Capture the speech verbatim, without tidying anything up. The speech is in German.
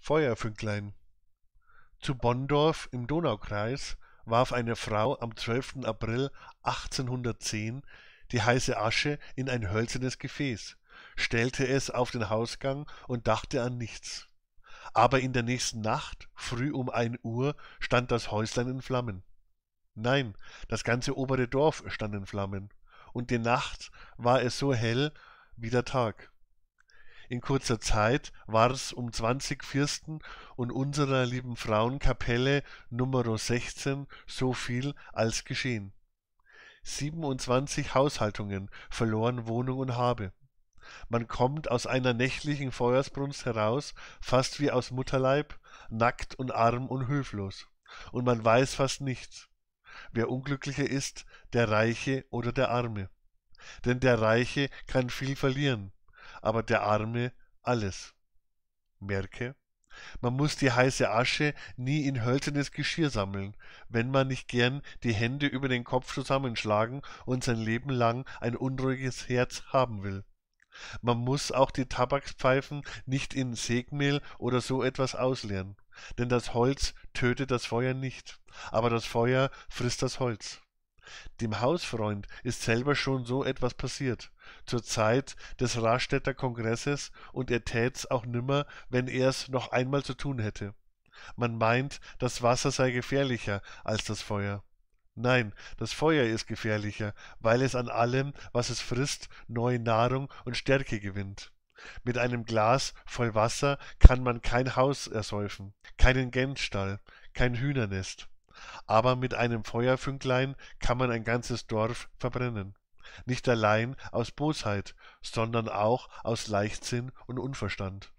Feuerfünklein. Zu Bonndorf im Donaukreis warf eine Frau am zwölften April achtzehnhundertzehn die heiße Asche in ein hölzernes Gefäß, stellte es auf den Hausgang und dachte an nichts. Aber in der nächsten Nacht, früh um ein Uhr, stand das Häuslein in Flammen. Nein, das ganze obere Dorf stand in Flammen, und die Nacht war es so hell wie der Tag. In kurzer Zeit war's um zwanzig Fürsten und unserer lieben Frauenkapelle Numero sechzehn so viel als geschehen. Siebenundzwanzig Haushaltungen verloren Wohnung und Habe. Man kommt aus einer nächtlichen Feuersbrunst heraus, fast wie aus Mutterleib, nackt und arm und hilflos. Und man weiß fast nichts, wer unglücklicher ist, der Reiche oder der Arme. Denn der Reiche kann viel verlieren, aber der Arme alles. Merke, man muss die heiße Asche nie in hölzernes Geschirr sammeln, wenn man nicht gern die Hände über den Kopf zusammenschlagen und sein Leben lang ein unruhiges Herz haben will. Man muss auch die Tabakspfeifen nicht in Sägmehl oder so etwas ausleeren, denn das Holz tötet das Feuer nicht, aber das Feuer frisst das Holz. Dem Hausfreund ist selber schon so etwas passiert, zur Zeit des Rastädter Kongresses, und er tät's auch nimmer, wenn er's noch einmal zu tun hätte. Man meint, das Wasser sei gefährlicher als das Feuer. Nein, das Feuer ist gefährlicher, weil es an allem, was es frisst, neue Nahrung und Stärke gewinnt. Mit einem Glas voll Wasser kann man kein Haus ersäufen, keinen Gänsstall, kein Hühnernest. Aber mit einem Feuerfünklein kann man ein ganzes Dorf verbrennen. Nicht allein aus Bosheit, sondern auch aus Leichtsinn und Unverstand.